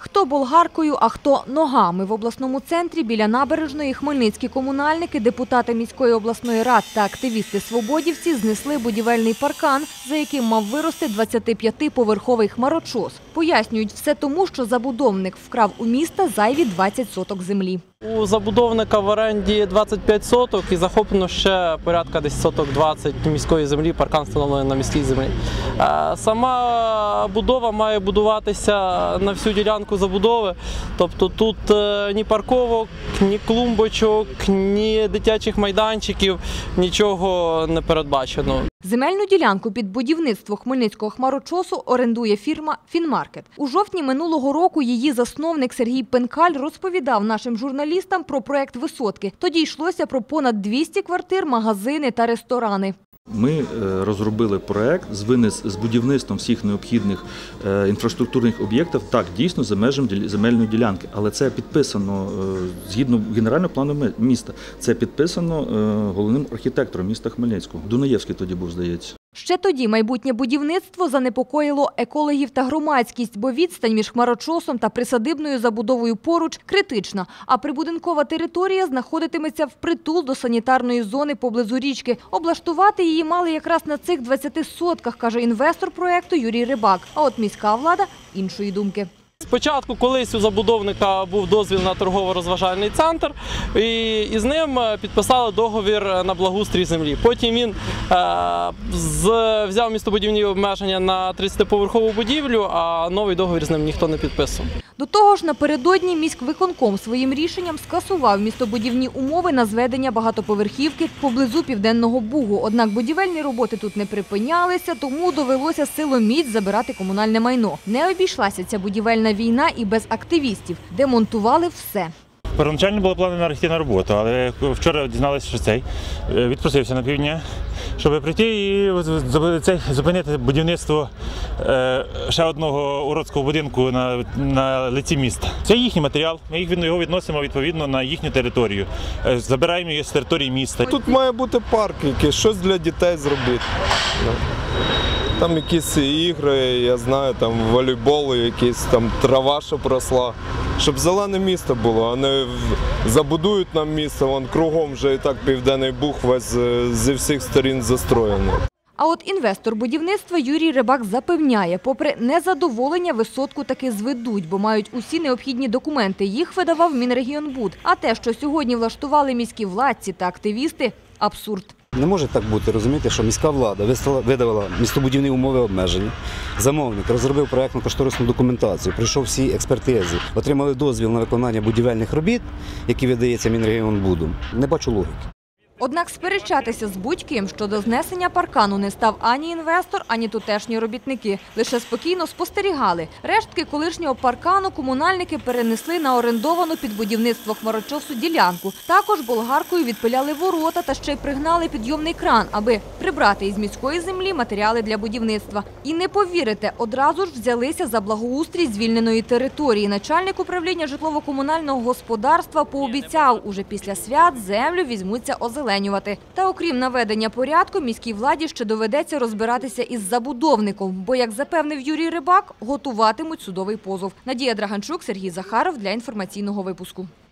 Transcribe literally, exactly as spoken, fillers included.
Хто болгаркою, а хто ногами. В обласному центрі біля набережної хмельницькі комунальники, депутати міської обласної ради та активісти-свободівці знесли будівельний паркан, за яким мав вирости двадцятип'ятиповерховий хмарочос. Пояснюють, все тому, що забудовник вкрав у міста зайві двадцять соток землі. У забудовника в оренді двадцять п'ять соток і захоплено ще порядка десь соток двадцять міської землі, паркан встановлений на міській землі. Сама будова має будуватися на всю ділянку забудови, тобто тут ні парковок, ні клумбочок, ні дитячих майданчиків, нічого не передбачено. Земельну ділянку під будівництво хмельницького хмарочосу орендує фірма «Фінмаркет». У жовтні минулого року її засновник Сергій Пенкаль розповідав нашим журналістам про проект «Висотки». Тоді йшлося про понад двісті квартир, магазини та ресторани. Ми розробили проект з будівництвом всіх необхідних інфраструктурних об'єктів, так, дійсно, за межами земельної ділянки. Але це підписано, згідно генерального плану міста, це підписано головним архітектором міста Хмельницького. Дунаєвський тоді був, здається. Ще тоді майбутнє будівництво занепокоїло екологів та громадськість, бо відстань між хмарочосом та присадибною забудовою поруч критична, а прибудинкова територія знаходитиметься впритул до санітарної зони поблизу річки. Облаштувати її мали якраз на цих двадцяти сотках, каже інвестор проєкту Юрій Рибак. А от міська влада іншої думки. Спочатку колись у забудовника був дозвіл на торгово-розважальний центр, і з ним підписали договір на благоустрій землі. Потім він е, з, взяв містобудівні обмеження на тридцятиповерхову будівлю, а новий договір з ним ніхто не підписував. До того ж, напередодні міськвиконком своїм рішенням скасував містобудівні умови на зведення багатоповерхівки поблизу Південного Бугу. Однак будівельні роботи тут не припинялися, тому довелося силоміць забирати комунальне майно. Не обійшлася ця будівельна війна і без активістів. Демонтували все. Первоначально були плани на архітектурну роботу, але вчора дізналися, що цей відпросився на півдня, щоб прийти і зупинити будівництво ще одного уродського будинку на, на лиці міста. Це їхній матеріал, ми його відносимо відповідно на їхню територію, забираємо її з території міста. Тут має бути парк, якийсь, щось для дітей зробити. Там якісь ігри, я знаю, там волейбол, якісь там трава, щоб росла. Щоб зелене місто було, а не забудують нам місто, вон кругом вже і так Південний Буг весь зі всіх сторін застроєний. А от інвестор будівництва Юрій Рибак запевняє, попри незадоволення, висотку таки зведуть, бо мають усі необхідні документи. Їх видавав Мінрегіонбуд. А те, що сьогодні влаштували міські владці та активісти – абсурд. Не може так бути, розумієте, що міська влада видавала містобудівні умови обмеження, замовник розробив проєктно-кошторисну документацію, пройшов всі експертизи, отримали дозвіл на виконання будівельних робіт, які видається Мінрегіонбудом. Не бачу логіки. Однак сперечатися з будь-ким щодо знесення паркану не став ані інвестор, ані тутешні робітники. Лише спокійно спостерігали. Рештки колишнього паркану комунальники перенесли на орендовану під будівництво хмарочосу ділянку. Також болгаркою відпиляли ворота та ще й пригнали підйомний кран, аби прибрати із міської землі матеріали для будівництва. І не повірите, одразу ж взялися за благоустрій звільненої території. Начальник управління житлово-комунального господарства пообіцяв, уже після свят землю візьмуться озеленювати. Та окрім наведення порядку, міській владі ще доведеться розбиратися із забудовником, бо, як запевнив Юрій Рибак, готуватимуть судовий позов. Надія Драганчук, Сергій Захаров для інформаційного випуску.